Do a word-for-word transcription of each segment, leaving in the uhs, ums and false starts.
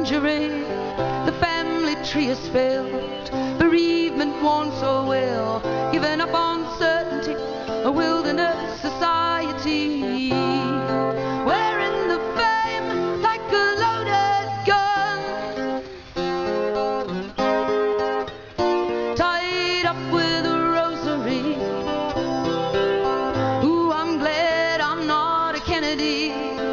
injury, the family tree is filled, bereavement worn so well, given up on certainty, a wilderness society, wearing the fame like a loaded gun, tied up with a rosary. Ooh, I'm glad I'm not a Kenedy.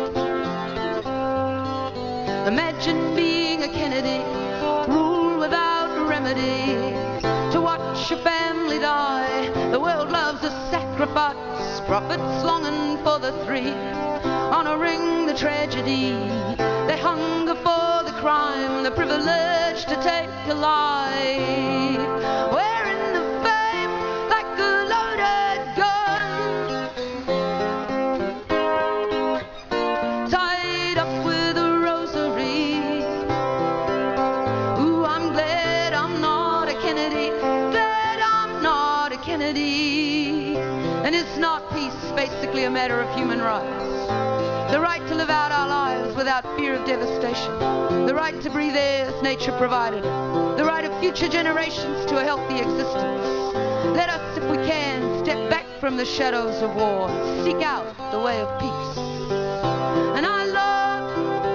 Imagine being a Kenedy, rule without remedy, to watch your family die. The world loves a sacrifice, prophets longing for the three, honoring the tragedy. They hunger for the crime, the privilege to take a life, wearing the fame like a loaded gun, tied up with a rosary. Ooh, I'm glad I'm not a Kenedy, glad I'm not a Kenedy. And it's not peace, basically a matter of human rights. The right to live out our lives without fear of devastation. The right to breathe air as nature provided. The right of future generations to a healthy existence. Let us, if we can, step back from the shadows of war and seek out the way of peace. And I love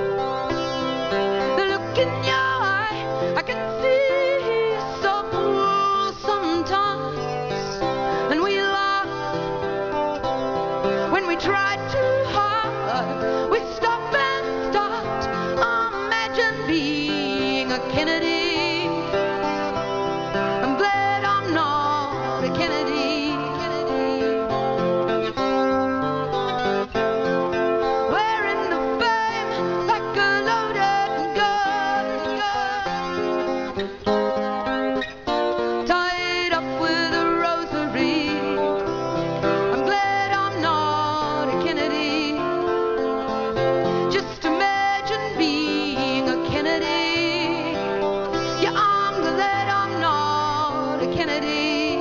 the look in your eye. I can see so cruel sometimes. And we laugh when we try too hard. We stop and start. Imagine being a Kenedy. I'm glad I'm not a Kenedy. Wearing the fame like a loaded gun, tied up with a rosary. I'm glad I'm not a Kenedy. Just imagine being a Kenedy. Yeah, I'm glad I'm not a Kenedy.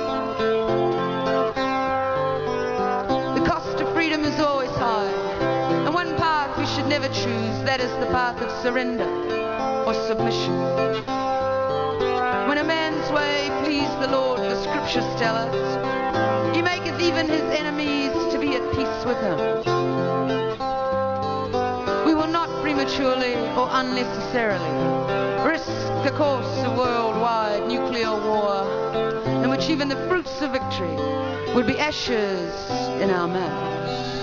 The cost of freedom is always high, and one path we should never choose, that is the path of surrender or submission. When a man's way please the Lord, the scriptures tell us, he maketh even his enemies to be at peace with him. We will not prematurely or unnecessarily risk the course of worldwide nuclear war, in which even the fruits of victory would be ashes in our mouths.